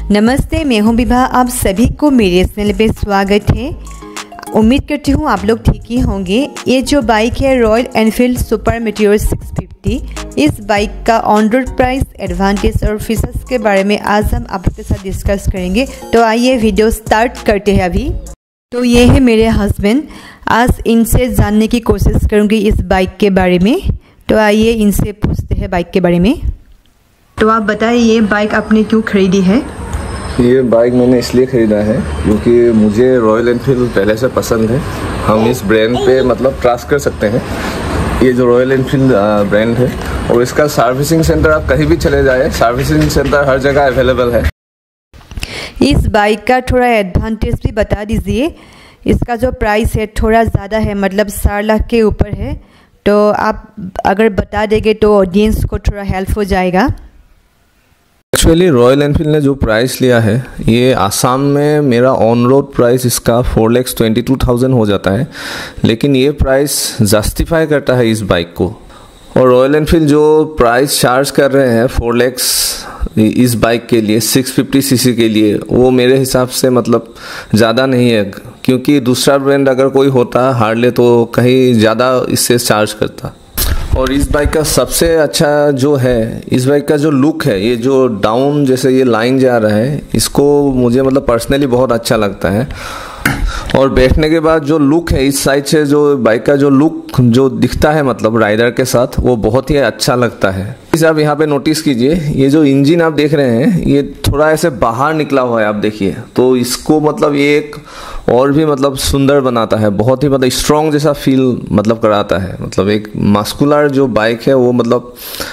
नमस्ते, मैं हूं विभा। आप सभी को मेरे चैनल पे स्वागत है। उम्मीद करती हूं आप लोग ठीक ही होंगे। ये जो बाइक है रॉयल एनफील्ड सुपर मेटियोर 650, इस बाइक का ऑन रोड प्राइस, एडवांटेज और फीचर्स के बारे में आज हम आप लोग के साथ डिस्कस करेंगे। तो आइए वीडियो स्टार्ट करते हैं अभी। तो ये है मेरे हस्बैंड। आज इनसे जानने की कोशिश करूँगी इस बाइक के बारे में। तो आइए इनसे पूछते हैं बाइक के बारे में। तो आप बताइए ये बाइक आपने क्यों खरीदी है? ये बाइक मैंने इसलिए ख़रीदा है क्योंकि मुझे रॉयल एनफील्ड पहले से पसंद है। हम इस ब्रांड पे मतलब ट्रस्ट कर सकते हैं। ये जो रॉयल एनफील्ड ब्रांड है और इसका सर्विसिंग सेंटर आप कहीं भी चले जाए, सर्विसिंग सेंटर हर जगह अवेलेबल है। इस बाइक का थोड़ा एडवांटेज भी बता दीजिए। इसका जो प्राइस है थोड़ा ज़्यादा है, मतलब 4 लाख के ऊपर है। तो आप अगर बता देंगे तो ऑडियंस को थोड़ा हेल्प हो जाएगा। एक्चुअली रॉयल एनफील्ड ने जो प्राइस लिया है, ये आसाम में मेरा ऑन रोड प्राइस इसका 4,22,000 हो जाता है, लेकिन ये प्राइस जस्टिफाई करता है इस बाइक को। और रॉयल एनफील्ड जो प्राइस चार्ज कर रहे हैं 4 लाख इस बाइक के लिए 650 सीसी के लिए, वो मेरे हिसाब से मतलब ज़्यादा नहीं है। क्योंकि दूसरा ब्रांड अगर कोई होता हार्ले तो कहीं ज़्यादा इससे चार्ज करता। और इस बाइक का सबसे अच्छा जो है, इस बाइक का जो लुक है, ये जो डाउन जैसे ये लाइन जा रहा है, इसको मुझे मतलब पर्सनली बहुत अच्छा लगता है। और बैठने के बाद जो लुक है इस साइड से, जो बाइक का जो लुक जो दिखता है मतलब राइडर के साथ, वो बहुत ही अच्छा लगता है। आप यहाँ पे नोटिस कीजिए, ये जो इंजन आप देख रहे हैं ये थोड़ा ऐसे बाहर निकला हुआ है, आप देखिए। तो इसको मतलब ये एक और भी मतलब सुंदर बनाता है, बहुत ही मतलब स्ट्रॉन्ग जैसा फील मतलब कराता है। मतलब एक मस्कुलर जो बाइक है वो मतलब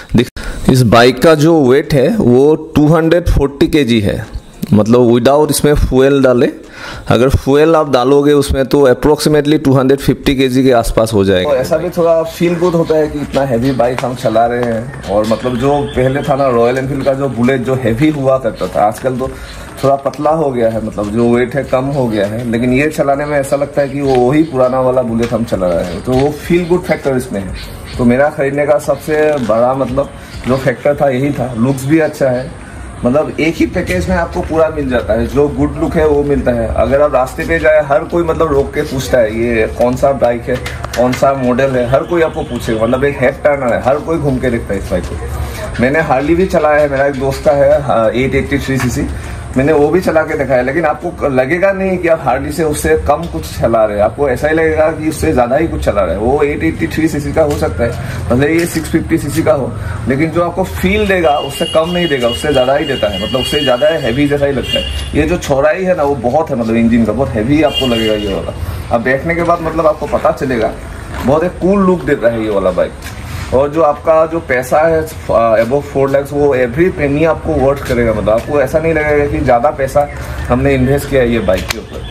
इस बाइक का जो वेट है वो 240 kg है, मतलब विदाउट इसमें फ्यूल डाले। अगर फ्यूल आप डालोगे उसमें तो अप्रोक्सीमेटली 250 kg के आसपास हो जाएगा। और ऐसा भी थोड़ा फील गुड होता है कि इतना हैवी बाइक हम चला रहे हैं। और मतलब जो पहले था ना रॉयल एनफील्ड का जो बुलेट जो हैवी हुआ करता था, आजकल तो थोड़ा पतला हो गया है, मतलब जो वेट है कम हो गया है। लेकिन ये चलाने में ऐसा लगता है कि वो वही पुराना वाला बुलेट हम चला रहे हैं। तो वो फील गुड फैक्टर इसमें है। तो मेरा खरीदने का सबसे बड़ा मतलब जो फैक्टर था यही था। लुक्स भी अच्छा है, मतलब एक ही पैकेज में आपको पूरा मिल जाता है। जो गुड लुक है वो मिलता है। अगर आप रास्ते पे जाए, हर कोई मतलब रोक के पूछता है ये कौन सा बाइक है, कौन सा मॉडल है, हर कोई आपको पूछेगा। मतलब एक हेड टर्नर है, हर कोई घूम के देखता है इस बाइक को। मैंने हार्ली भी चलाया है, मेरा एक दोस्त का है 883 सीसी, मैंने वो भी चला के देखा है। लेकिन आपको लगेगा नहीं कि आप हार्ली से उससे कम कुछ चला रहे हैं, आपको ऐसा ही लगेगा कि उससे ज़्यादा ही कुछ चला रहे हैं। वो 883 सीसी का हो सकता है, मतलब ये 650 सीसी का हो, लेकिन जो आपको फील देगा उससे कम नहीं देगा, उससे ज़्यादा ही देता है। मतलब उससे ज़्यादा हैवी जैसा ही लगता है। ये जो चौड़ाई है ना वो बहुत है, मतलब इंजन का बहुत हैवी आपको लगेगा ये वाला। अब बैठने के बाद मतलब आपको पता चलेगा, बहुत एक कूल लुक देता है ये वाला बाइक। और जो आपका जो पैसा है अबव 4 लाख, वो एवरी पेनी आपको वर्थ करेगा। मतलब आपको ऐसा नहीं लगेगा कि ज़्यादा पैसा हमने इन्वेस्ट किया है ये बाइक के ऊपर।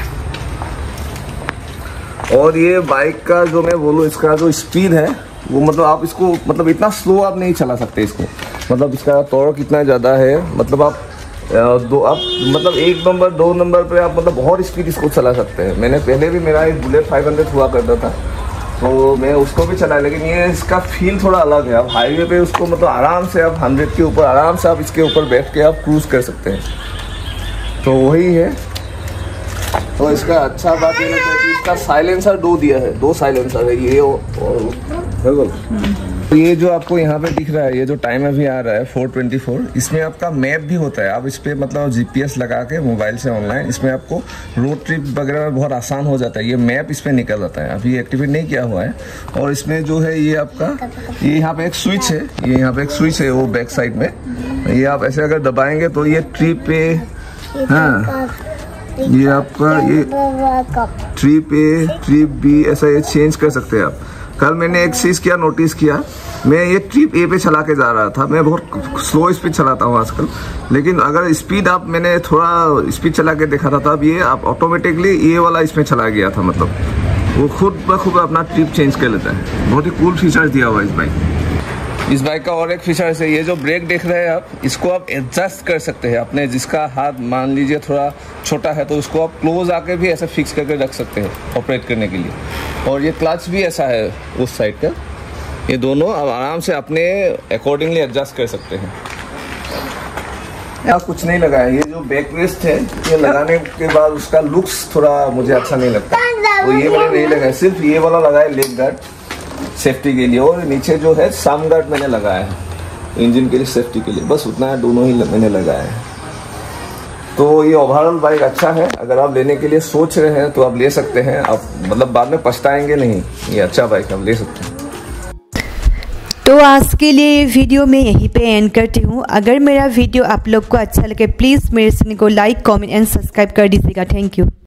और ये बाइक का जो मैं बोलूँ, इसका जो स्पीड है वो मतलब आप इसको मतलब इतना स्लो आप नहीं चला सकते इसको। मतलब इसका टॉर्क कितना ज़्यादा है, मतलब आप मतलब 1 नंबर 2 नंबर पे आप मतलब बहुत स्पीड इसको चला सकते हैं। मैंने पहले भी मेरा एक बुलेट 500 हुआ करता था, तो मैं उसको भी चलाया, लेकिन ये इसका फील थोड़ा अलग है। आप हाईवे पे उसको मतलब आराम से आप 100 के ऊपर आराम से आप इसके ऊपर बैठ के आप क्रूज कर सकते हैं। तो वही है। तो इसका अच्छा बात ये है कि इसका साइलेंसर 2 दिया है, 2 साइलेंसर है ये और तो ये जो आपको यहाँ पे दिख रहा है, ये जो टाइम अभी आ रहा है 4:24, इसमें आपका मैप भी होता है। आप इस पर मतलब GPS लगा के मोबाइल से ऑनलाइन, इसमें आपको रोड ट्रिप वगैरह में बहुत आसान हो जाता है। ये मैप इस पर निकल जाता है, अभी एक्टिवेट नहीं किया हुआ है। और इसमें जो है ये आपका ये यहाँ पे एक स्विच है, ये यहाँ पे एक स्विच है वो बैक साइड में। ये आप ऐसे अगर दबाएंगे तो ये ट्रिप पे, हाँ ये आपका ये ट्रिप A ट्रिप B ऐसा ये चेंज कर सकते हैं आप। कल मैंने एक चीज़ क्या नोटिस किया, मैं ये ट्रिप A पे चला के जा रहा था। मैं बहुत स्लो स्पीड चलाता हूँ आजकल, लेकिन अगर स्पीड आप मैंने थोड़ा स्पीड चला के देखा था, तब ये आप ऑटोमेटिकली ये वाला इसमें चला गया था। मतलब वो खुद ब खुद अपना ट्रिप चेंज कर लेता है। बहुत ही कूल फीचर दिया हुआ है इस बाइक का। और एक फीचर है ये जो ब्रेक देख रहे हैं आप, इसको आप एडजस्ट कर सकते हैं अपने। जिसका हाथ मान लीजिए थोड़ा छोटा है तो उसको आप क्लोज आके भी ऐसे फिक्स करके रख सकते हैं ऑपरेट करने के लिए। और ये क्लच भी ऐसा है उस साइड का, ये दोनों आप आराम से अपने अकॉर्डिंगली एडजस्ट कर सकते हैं। यहाँ कुछ नहीं लगा है। ये जो बैक रेस्ट है ये लगाने के बाद उसका लुक्स थोड़ा मुझे अच्छा नहीं लगता, तो ये मैंने नहीं लगाया। सिर्फ ये वाला लगाया लेग गार्ड सेफ्टी के लिए, और नीचे जो है साम गार्ड मैंने लगाया है इंजन के लिए सेफ्टी के लिए, बस उतना है, दोनों ही मैंने लगाया है। तो ये ओवरऑल बाइक अच्छा है, अगर आप लेने के लिए सोच रहे हैं तो आप ले सकते हैं, आप मतलब बाद में पछताएंगे नहीं, ये अच्छा बाइक आप ले सकते हैं। तो आज के लिए ये वीडियो मैं यहीं पे एंड करती हूँ। अगर मेरा वीडियो आप लोग को अच्छा लगे प्लीज़ मेरे चैनल को लाइक, कमेंट एंड सब्सक्राइब कर दीजिएगा। Thank you.